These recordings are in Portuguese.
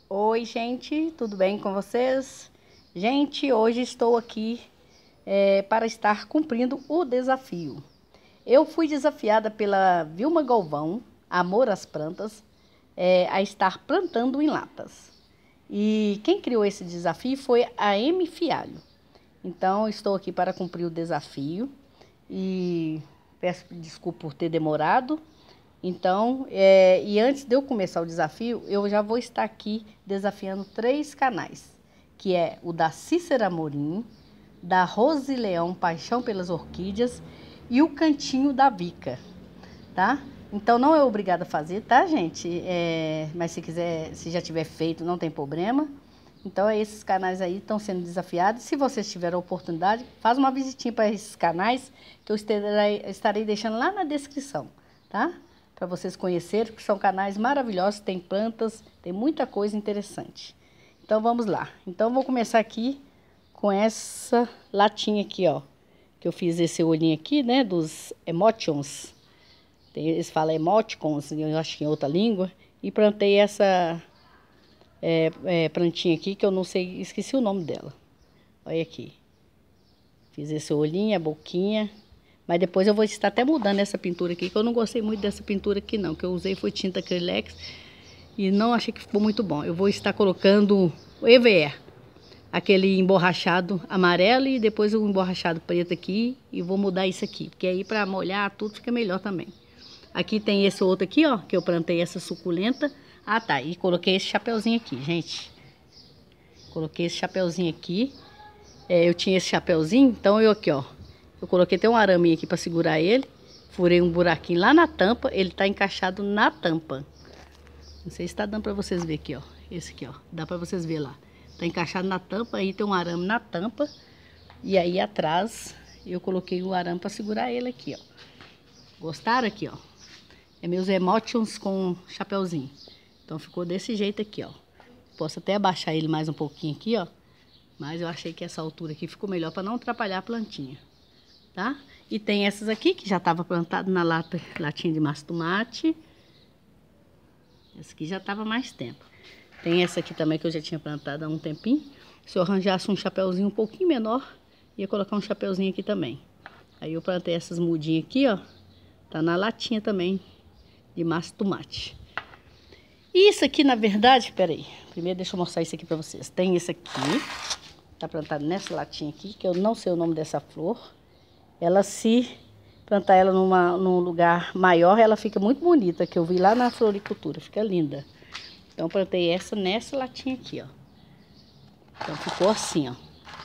Oi, gente, tudo bem com vocês? Gente, hoje estou aqui para estar cumprindo o desafio. Eu fui desafiada pela Vilma Galvão, Amor às Plantas, a estar plantando em latas. E quem criou esse desafio foi a M. Fialho. Então, estou aqui para cumprir o desafio e peço desculpa por ter demorado. Então, e antes de eu começar o desafio, eu já vou estar aqui desafiando 3 canais, que é o da Cícera Amorim, da Rose Leão Paixão pelas Orquídeas e o Cantinho da Vica, tá? Então, não é obrigado a fazer, tá, gente? Mas se quiser, se já tiver feito, não tem problema. Então, esses canais aí estão sendo desafiados. Se vocês tiverem a oportunidade, faz uma visitinha para esses canais, que eu estarei deixando lá na descrição, tá? Para vocês conhecerem, que são canais maravilhosos, tem plantas, tem muita coisa interessante. Então, vamos lá. Então, vou começar aqui com essa latinha aqui, ó. Que eu fiz esse olhinho aqui, né, dos emotions. Eles falam emoticons, eu acho que em outra língua. E plantei essa plantinha aqui, que eu não sei, esqueci o nome dela. Olha aqui. Fiz esse olhinho, a boquinha. Mas depois eu vou estar até mudando essa pintura aqui, que eu não gostei muito dessa pintura aqui não. O que eu usei foi tinta acrylex e não achei que ficou muito bom. Eu vou estar colocando o EVR, aquele emborrachado amarelo e depois o emborrachado preto aqui. E vou mudar isso aqui, porque aí para molhar tudo fica melhor também. Aqui tem esse outro aqui, ó, que eu plantei essa suculenta. Ah, tá, e coloquei esse chapeuzinho aqui, gente. Coloquei esse chapeuzinho aqui. Eu tinha esse chapeuzinho, então eu aqui, ó. Eu coloquei até um araminho aqui para segurar ele. Furei um buraquinho lá na tampa. Ele tá encaixado na tampa. Não sei se tá dando para vocês verem aqui, ó. Esse aqui, ó. Dá para vocês verem lá. Tá encaixado na tampa. Aí tem um arame na tampa. E aí atrás eu coloquei o arame para segurar ele aqui, ó. Gostaram aqui, ó? É meus emotions com chapeuzinho. Então ficou desse jeito aqui, ó. Posso até abaixar ele mais um pouquinho aqui, ó. Mas eu achei que essa altura aqui ficou melhor para não atrapalhar a plantinha. Tá? E tem essas aqui que já estava plantado na latinha de massa tomate. Essa aqui já estava mais tempo. Tem essa aqui também que eu já tinha plantado há um tempinho. Se eu arranjasse um chapeuzinho um pouquinho menor, ia colocar um chapeuzinho aqui também. Aí eu plantei essas mudinhas aqui, ó. Tá na latinha também de massa tomate. E isso aqui, na verdade, peraí. Primeiro deixa eu mostrar isso aqui pra vocês. Tem esse aqui, tá plantado nessa latinha aqui, que eu não sei o nome dessa flor. Ela, se plantar ela num lugar maior, ela fica muito bonita, que eu vi lá na floricultura, fica linda. Então, plantei essa nessa latinha aqui, ó. Então, ficou assim, ó.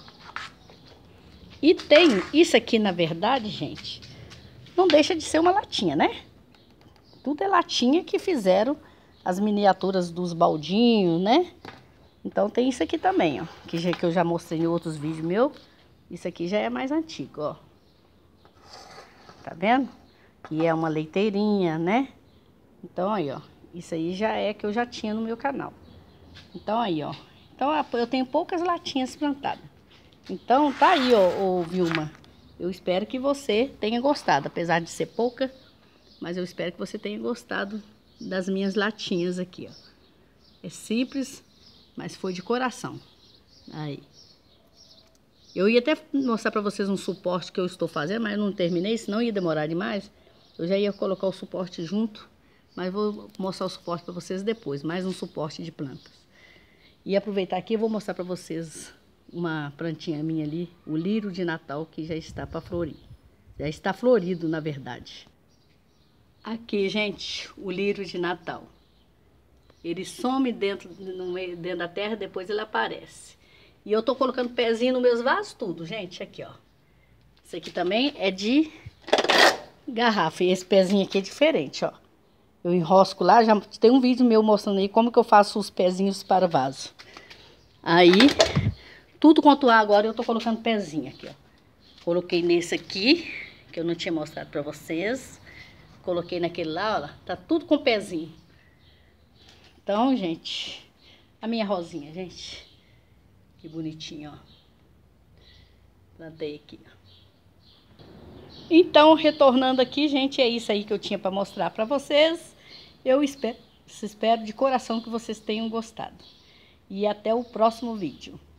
E tem isso aqui, na verdade, gente, não deixa de ser uma latinha, né? Tudo é latinha que fizeram as miniaturas dos baldinhos, né? Então, tem isso aqui também, ó, que eu já mostrei em outros vídeos meus. Isso aqui já é mais antigo, ó. Tá vendo? Que é uma leiteirinha, né? Então, aí, ó. Isso aí já é que eu já tinha no meu canal. Então, aí, ó. Então, eu tenho poucas latinhas plantadas. Então, tá aí, ó, Vilma. Eu espero que você tenha gostado. Apesar de ser pouca, mas eu espero que você tenha gostado das minhas latinhas aqui, ó. É simples, mas foi de coração. Aí. Eu ia até mostrar para vocês um suporte que eu estou fazendo, mas eu não terminei, senão ia demorar demais. Eu já ia colocar o suporte junto, mas vou mostrar o suporte para vocês depois, mais um suporte de plantas. E aproveitar aqui, eu vou mostrar para vocês uma plantinha minha ali, o lírio de Natal, que já está para florir. Já está florido, na verdade. Aqui, gente, o lírio de Natal. Ele some dentro da terra, depois ele aparece. E eu tô colocando pezinho nos meus vasos tudo, gente. Aqui, ó. Esse aqui também é de garrafa. E esse pezinho aqui é diferente, ó. Eu enrosco lá, já tem um vídeo meu mostrando aí como que eu faço os pezinhos para vaso. Aí, tudo quanto há agora eu tô colocando pezinho aqui, ó. Coloquei nesse aqui, que eu não tinha mostrado pra vocês. Coloquei naquele lá, ó. Tá tudo com pezinho. Então, gente, a minha rosinha, gente. Que bonitinho, ó. Plantei aqui, ó. Então, retornando aqui, gente, é isso aí que eu tinha para mostrar para vocês. Eu espero de coração que vocês tenham gostado. e até o próximo vídeo.